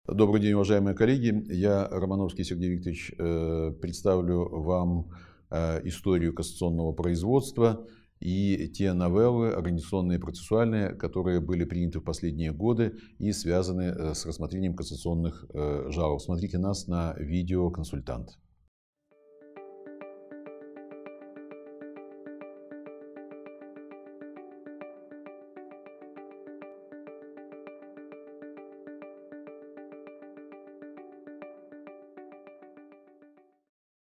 Добрый день, уважаемые коллеги. Я, Романовский Сергей Викторович, представлю вам историю кассационного производства и те новеллы, организационные и процессуальные, которые были приняты в последние годы и связаны с рассмотрением кассационных жалоб. Смотрите нас на видео «Консультант».